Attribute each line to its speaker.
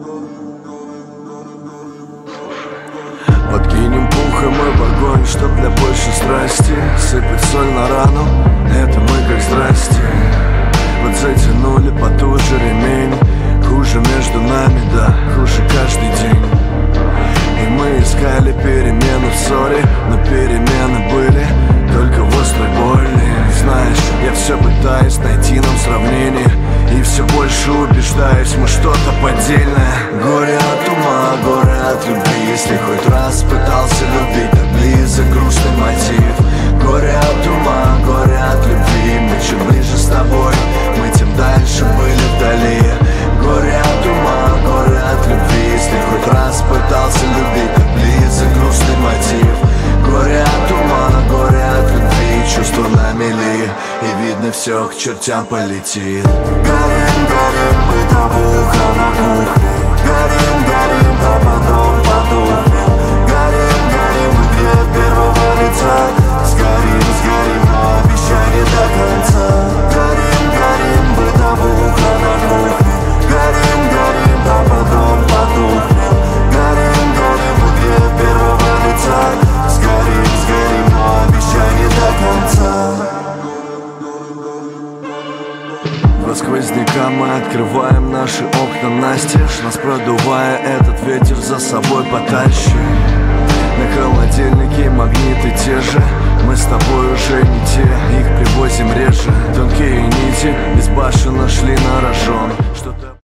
Speaker 1: Подкинем пуха мы в огонь, чтоб для большей страсти сыпать соль на рану, это мы как здрасте. Вот затянули потуже ремень, хуже между нами, да, хуже каждый день. И мы искали перемены в ссоре, но перемены были только в острой боли. Знаешь, я все пытаюсь найти нам сравнение, и все больше убеждаюсь, мы что-то поддельное. Горе от ума, горе от любви. Если хоть раз пытался любить, так близок грустный мотив. Горе от ума, горе от любви. Мы чем ближе с тобой, мы тем дальше были вдали. Горе от ума, горе от любви. Если хоть раз пытался любить, так близок грустный мотив. Горе от ума, горе от любви. Чувства на мели, и видно все к чертям полетит.
Speaker 2: Горим, горим, бытовуха на кухне. Горим, горим, а потом потухнем. Горим, горим, мы две первого лица. Сгорим, сгорим, но обещание до конца. Горим, горим, бытовуха на кухне. Горим, горим, а потом потухнем. Горим, горим, мы две первого лица. Сгорим, сгорим, но обещание до конца.
Speaker 1: Сквозняка мы открываем наши окна настежь, нас продувая, этот ветер за собой потащит. На холодильнике магниты те же, мы с тобой уже не те, их привозим реже. Тонкие нити безбашенно шли на рожон.